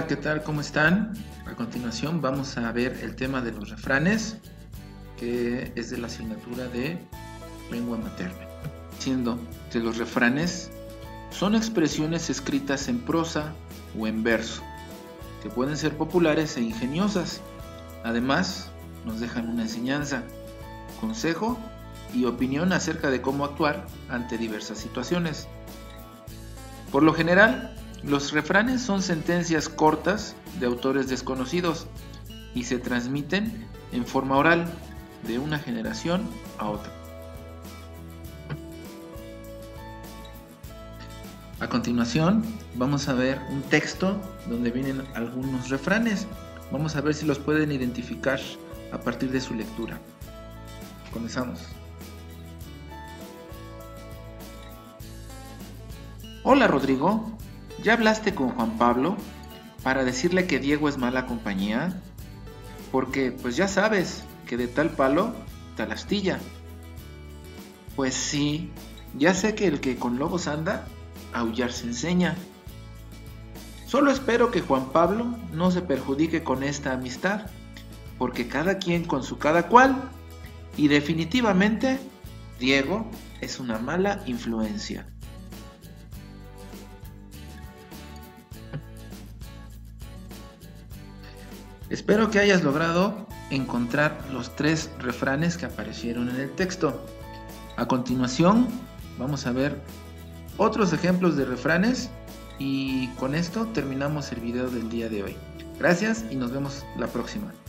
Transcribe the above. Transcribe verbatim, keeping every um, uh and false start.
¿qué tal? ¿Cómo están? A continuación vamos a ver el tema de los refranes, que es de la asignatura de lengua materna. Siendo que los refranes son expresiones escritas en prosa o en verso, que pueden ser populares e ingeniosas. Además, nos dejan una enseñanza, consejo y opinión acerca de cómo actuar ante diversas situaciones. Por lo general, los refranes son sentencias cortas de autores desconocidos y se transmiten en forma oral de una generación a otra. A continuación, vamos a ver un texto donde vienen algunos refranes. Vamos a ver si los pueden identificar a partir de su lectura. Comenzamos. Hola, Rodrigo. ¿Ya hablaste con Juan Pablo para decirle que Diego es mala compañía? Porque pues ya sabes que de tal palo, tal astilla. Pues sí, ya sé que el que con lobos anda, aullar se enseña. Solo espero que Juan Pablo no se perjudique con esta amistad, porque cada quien con su cada cual, y definitivamente Diego es una mala influencia. Espero que hayas logrado encontrar los tres refranes que aparecieron en el texto. A continuación, vamos a ver otros ejemplos de refranes y con esto terminamos el video del día de hoy. Gracias y nos vemos la próxima.